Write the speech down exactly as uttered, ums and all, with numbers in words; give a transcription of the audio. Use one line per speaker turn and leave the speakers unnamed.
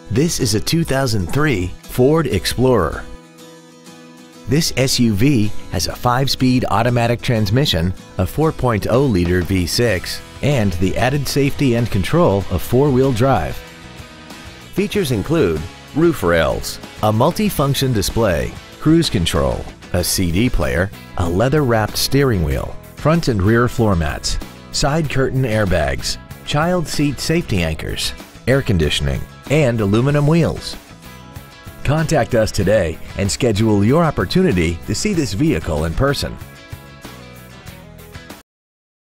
This is a two thousand three Ford Explorer. This S U V has a five-speed automatic transmission, a four point oh liter V six, and the added safety and control of four-wheel drive. Features include roof rails, a multi-function display, cruise control, a C D player, a leather-wrapped steering wheel, front and rear floor mats, side curtain airbags, child seat safety anchors, air conditioning, and aluminum wheels. Contact us today and schedule your opportunity to see this vehicle in person.